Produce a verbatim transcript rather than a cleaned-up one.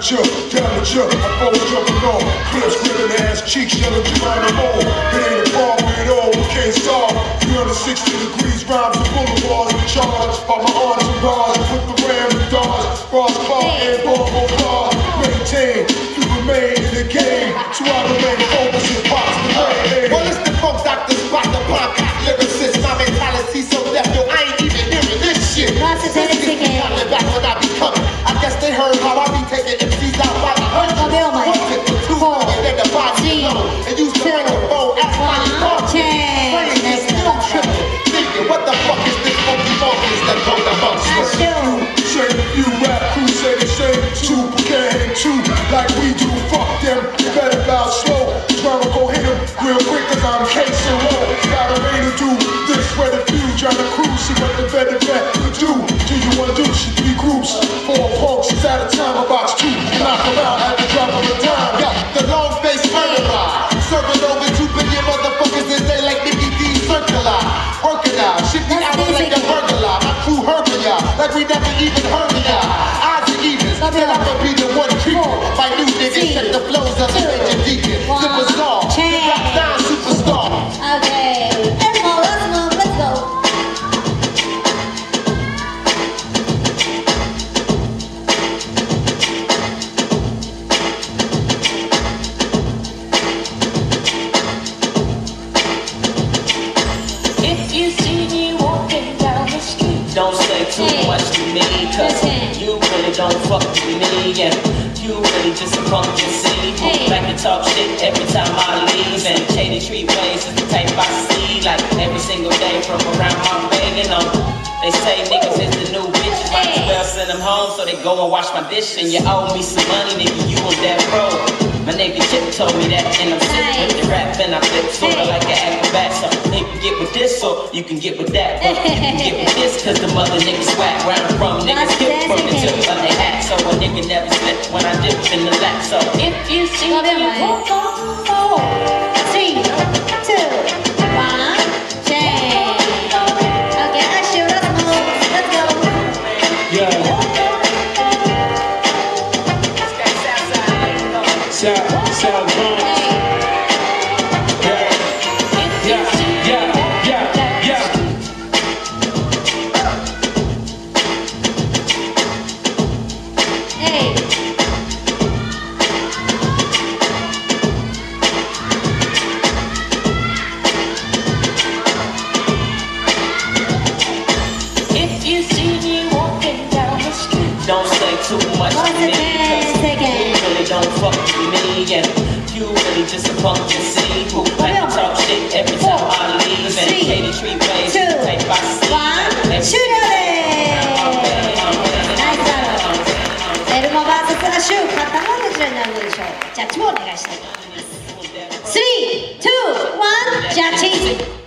jump, down the jump, I fall jumping on. Clips gripping ass cheeks, yelling Geronimo. It ain't a problem at all, we can't stop. three hundred sixty degrees, rhymes and boulevards in charge. By my entourage, put the ram in dodge. Cross car and Volvo car. Maintain, you remain in the game. So I remain focused and box the way. Well, it's the funk doctor, spot the podcast lyricist. My mentality so deaf, yo, I ain't even hearing this shit. Back when I be coming. I guess they heard how I be taking M Cs out by the hundred. Once it for two million, then the body low. And use the microphone as my car. Playing this still tripping. Thinking, what the fuck is this funky focus that broke the bump? Shame if you rap crew say the same too, can't hang too like we do. Fuck them, you better bow slow. Tryna go hit them real quick cause I'm casing low. Got a way to do this, where the few trying to cruise. See what the better vet could do. Do you wanna do shit? Three groups, four punks, it's out of time, a box two. Knock them out at the drop of a dime. Yeah, the long face murderer. Serving over two billion motherfuckers a day like Mickey D. Circular. Working out, shit me out like a burglar. My crew hurting y'all, like we never even heard of y'all. Odds and evens, then I'ma be the one treated. My new niggas set the flows of the major deacon. The bizarre, the rap down superstar. Okay, let's go, let's move, let's go. If you see me walking down the street, don't say too Hey. much to me, cause Listen. you really don't fuck with me, and you really just a punk to see. Hey. Like to talk shit every time I leave, and shady street ways is the type I see, like every single day from around my way, you know. They say niggas is the new bitches, might as Hey. well send them home so they go and wash my dish, and you owe me some money, nigga, you on that road. My nigga Chip told me that, and I'm sick with the rap, and I flip sorta like an acrobat. So you can get with this, or you can get with that, but you can get with this, cause the mother niggas whack. Where I'm from, niggas skip from the tip of their hat, so a nigga never slip when I dip in the lap. So if you see me walk on the floor, Three, two, one, change. Okay, Ashu, let's move, let's go. Yeah. Sound, sound wrong. Yeah, yeah, yeah, yeah, yeah. Hey, if you see me walking down the street, don't say too much once to me, again, cause again. you really don't fuck with me, and you really just a punk to see. Who like to talk shit every time I leave, and Three, shady street ways two, is the type I see. one, Every shoot single it! day around my way, I'm ready, ナイス I'm バト ready, ル。エルモ ブイエス アシュ、勝ったのはどちらになるのでしょう。ジャッジもお願いしたいと思います。スリー、ツー、ワン、ジャッジ。